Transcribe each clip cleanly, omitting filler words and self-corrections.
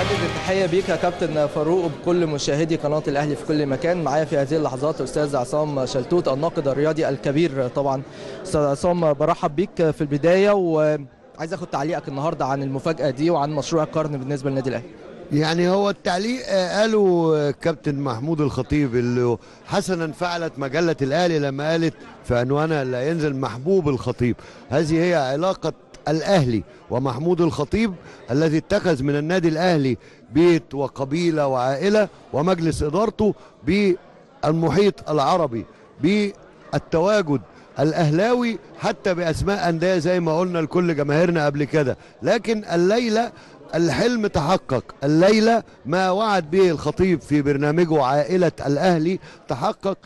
بجدد التحية بيك يا كابتن فاروق وبكل مشاهدي قناة الأهلي في كل مكان. معايا في هذه اللحظات أستاذ عصام شلتوت الناقد الرياضي الكبير. طبعا أستاذ عصام برحب بيك في البداية، وعايز أخد تعليقك النهاردة عن المفاجأة دي وعن مشروع القرن بالنسبة للنادي الأهلي. يعني هو التعليق قاله كابتن محمود الخطيب اللي حسنا فعلت مجلة الأهلي لما قالت في عنوانها لا ينزل محبوب الخطيب. هذه هي علاقة الأهلي ومحمود الخطيب الذي اتخذ من النادي الأهلي بيت وقبيلة وعائلة ومجلس إدارته بالمحيط العربي، بالتواجد الأهلاوي حتى بأسماء أندية زي ما قلنا لكل جماهيرنا قبل كده. لكن الليلة الحلم تحقق، الليلة ما وعد به الخطيب في برنامجه عائلة الأهلي تحقق.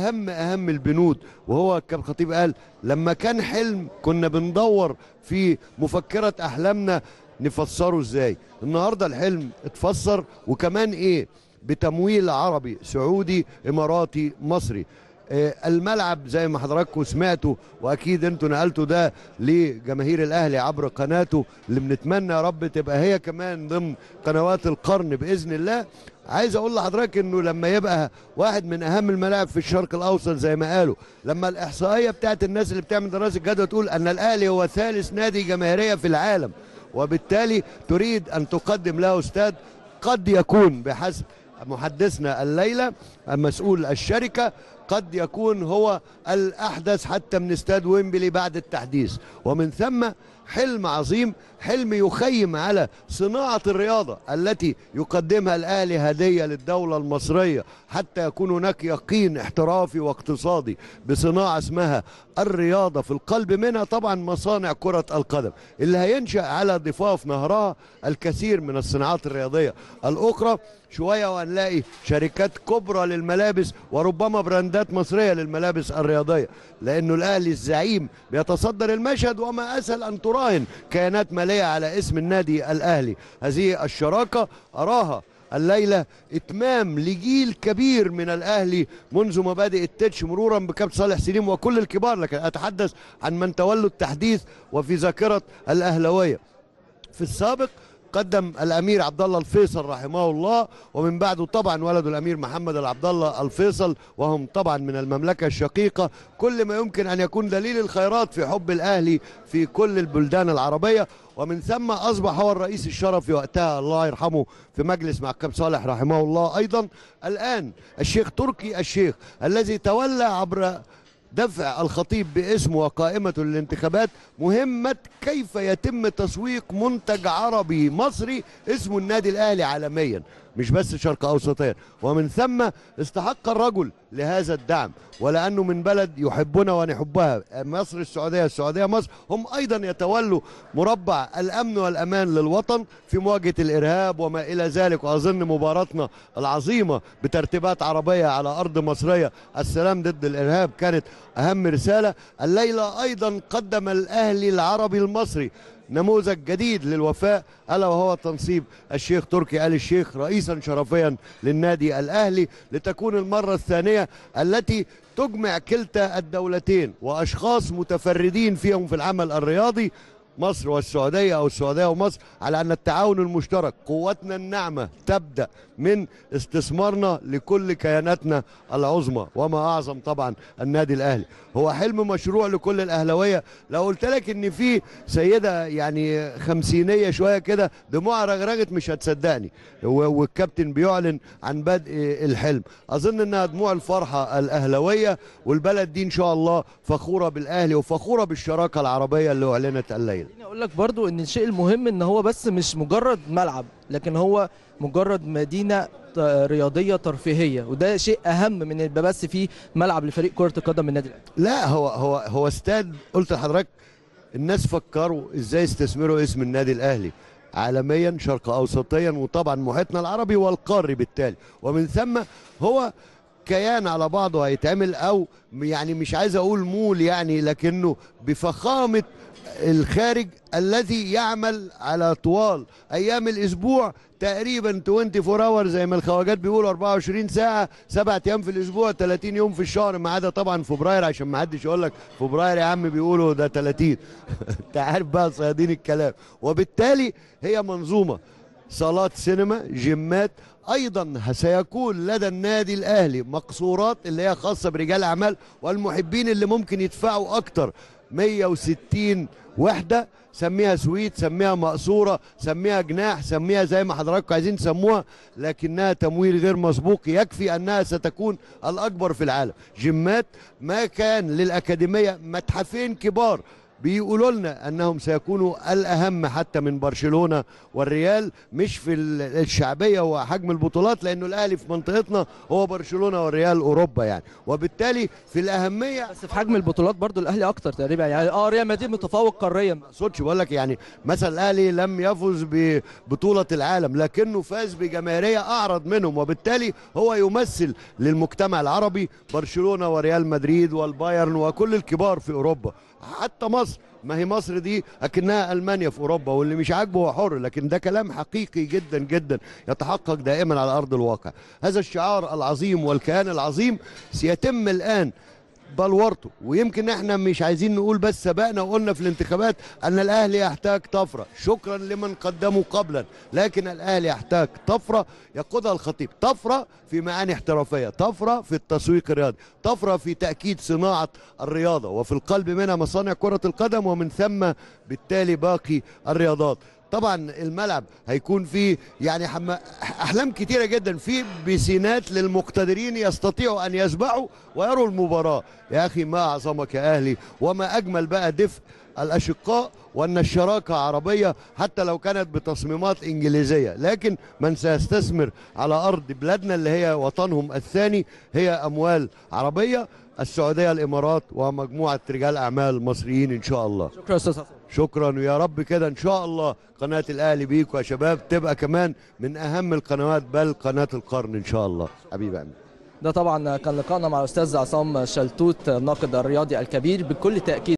أهم البنود، وهو كان الخطيب قال لما كان حلم كنا بندور في مفكرة أحلامنا نفسره إزاي. النهاردة الحلم اتفسر، وكمان إيه؟ بتمويل عربي سعودي إماراتي مصري. الملعب زي ما حضراتكم سمعتوا واكيد انتوا نقلتوا ده لجماهير الاهلي عبر قناته اللي بنتمنى يا رب تبقى هي كمان ضمن قنوات القرن باذن الله. عايز اقول لحضرتك انه لما يبقى واحد من اهم الملاعب في الشرق الاوسط زي ما قالوا، لما الاحصائيه بتاعت الناس اللي بتعمل دراسه جدوى تقول ان الاهلي هو ثالث نادي جماهيريه في العالم، وبالتالي تريد ان تقدم له استاد قد يكون بحسب محدثنا الليله مسؤول الشركه قد يكون هو الأحدث حتى من استاد ويمبلي بعد التحديث. ومن ثم حلم عظيم، حلم يخيم على صناعة الرياضة التي يقدمها الأهلي هدية للدولة المصرية حتى يكون هناك يقين احترافي واقتصادي بصناعة اسمها الرياضة. في القلب منها طبعا مصانع كرة القدم اللي هينشأ على ضفاف نهرها الكثير من الصناعات الرياضية الأخرى. شوية وهنلاقي شركات كبرى للملابس وربما براندات مصرية للملابس الرياضية، لأنه الأهلي الزعيم بيتصدر المشهد، وما أسهل أن تراهن كيانات مالية على اسم النادي الأهلي. هذه الشراكة أراها الليلة إتمام لجيل كبير من الأهلي منذ مبادئ التتش مرورا بكابتن صالح سليم وكل الكبار، لكن أتحدث عن من تولوا التحديث وفي ذاكرة الأهلوية. في السابق قدم الامير عبد الله الفيصل رحمه الله، ومن بعده طبعا ولده الامير محمد عبد الله الفيصل، وهم طبعا من المملكه الشقيقه. كل ما يمكن ان يكون دليل الخيرات في حب الاهلي في كل البلدان العربيه. ومن ثم اصبح هو الرئيس الشرفي وقتها الله يرحمه في مجلس مع كابتن صالح رحمه الله. ايضا الان الشيخ تركي الشيخ الذي تولى عبر دفع الخطيب باسمه وقائمته للانتخابات مهمة كيف يتم تسويق منتج عربي مصري اسمه النادي الأهلي عالميا، مش بس شرق أوسطيا. ومن ثم استحق الرجل لهذا الدعم، ولأنه من بلد يحبنا ونحبها، مصر السعودية السعودية مصر، هم أيضا يتولوا مربع الأمن والأمان للوطن في مواجهة الإرهاب وما إلى ذلك. وأظن مباراتنا العظيمة بترتيبات عربية على أرض مصرية، السلام ضد الإرهاب، كانت أهم رسالة. الليلة أيضا قدم الأهلي العربي المصري نموذج جديد للوفاء، ألا وهو تنصيب الشيخ تركي آل الشيخ رئيسا شرفيا للنادي الأهلي، لتكون المرة الثانية التي تجمع كلتا الدولتين وأشخاص متفردين فيهم في العمل الرياضي، مصر والسعودية أو السعودية ومصر، على أن التعاون المشترك قوتنا الناعمة تبدأ من استثمارنا لكل كياناتنا العظمى، وما أعظم طبعا النادي الأهلي. هو حلم مشروع لكل الأهلوية. لو قلت لك إن في سيدة يعني خمسينية شوية كده دموعها رغرغت مش هتصدقني، والكابتن بيعلن عن بدء الحلم. أظن إنها دموع الفرحة الأهلوية، والبلد دي إن شاء الله فخورة بالأهلي وفخورة بالشراكة العربية اللي أعلنت الليلة. اقول لك برضو ان الشيء المهم ان هو بس مش مجرد ملعب، لكن هو مجرد مدينة رياضية ترفيهية، وده شيء اهم من يبقى بس فيه ملعب لفريق كرة القدم من النادي الاهلي. لا، هو استاد. قلت لحضرتك الناس فكروا ازاي يستثمروا اسم النادي الاهلي عالميا شرق اوسطيا، وطبعا محيطنا العربي والقاري بالتالي. ومن ثم هو كيان على بعضه هيتعمل، او يعني مش عايز اقول مول يعني، لكنه بفخامة الخارج الذي يعمل على طوال ايام الاسبوع تقريبا 24 اور زي ما الخواجات بيقولوا 24 ساعه، 7 ايام في الاسبوع، 30 يوم في الشهر، ما عدا طبعا فبراير عشان ما حدش يقول لك فبراير يا عم بيقولوا ده 30 انت عارف بقى صيادين الكلام. وبالتالي هي منظومه صالات سينما، جيمات. ايضا سيكون لدى النادي الاهلي مقصورات اللي هي خاصه برجال اعمال والمحبين اللي ممكن يدفعوا اكتر، 160 وحده، سميها سويت، سميها مقصوره، سميها جناح، سميها زي ما حضراتكم عايزين تسموها، لكنها تمويل غير مسبوق، يكفي انها ستكون الاكبر في العالم. جيمات، ما كان للاكاديميه متحفين كبار بيقولوا لنا انهم سيكونوا الاهم حتى من برشلونه والريال، مش في الشعبيه وحجم البطولات، لانه الاهلي في منطقتنا هو برشلونه والريال اوروبا يعني، وبالتالي في الاهميه. بس في حجم البطولات برضو الاهلي اكتر تقريبا يعني. ريال مدريد متفوق قاريا. ما اقصدش، بقول لك يعني مثلا الاهلي لم يفز ببطوله العالم لكنه فاز بجماهيريه اعرض منهم، وبالتالي هو يمثل للمجتمع العربي برشلونه وريال مدريد والبايرن وكل الكبار في اوروبا. حتى مصر، ما هي مصر دي اكنها المانيا في اوروبا، واللي مش عاجبه هو حر، لكن ده كلام حقيقي جدا جدا يتحقق دائما على ارض الواقع. هذا الشعار العظيم والكيان العظيم سيتم الان بلورته، ويمكن احنا مش عايزين نقول بس سبقنا وقلنا في الانتخابات ان الاهلي يحتاج طفره، شكرا لمن قدموا قبلا، لكن الاهلي يحتاج طفره يقودها الخطيب، طفره في معاني احترافيه، طفره في التسويق الرياضي، طفره في تاكيد صناعه الرياضه، وفي القلب منها مصانع كره القدم، ومن ثم بالتالي باقي الرياضات. طبعا الملعب هيكون فيه يعني احلام كتيره جدا، في بسينات للمقتدرين يستطيعوا ان يسبحوا ويروا المباراه. يا اخي ما اعظمك يا اهلي، وما اجمل بقى دفء الاشقاء، وان الشراكه عربيه حتى لو كانت بتصميمات انجليزيه، لكن من سيستثمر على ارض بلادنا اللي هي وطنهم الثاني هي اموال عربيه، السعوديه، الامارات، ومجموعه رجال اعمال مصريين ان شاء الله. شكرا استاذ حسن. شكرا، ويا رب كده ان شاء الله قناه الاهلي بيكم يا شباب تبقى كمان من اهم القنوات، بل قناه القرن ان شاء الله. حبيبي امين. ده طبعا كان لقاءنا مع الاستاذ عصام شلتوت الناقد الرياضي الكبير. بكل تاكيد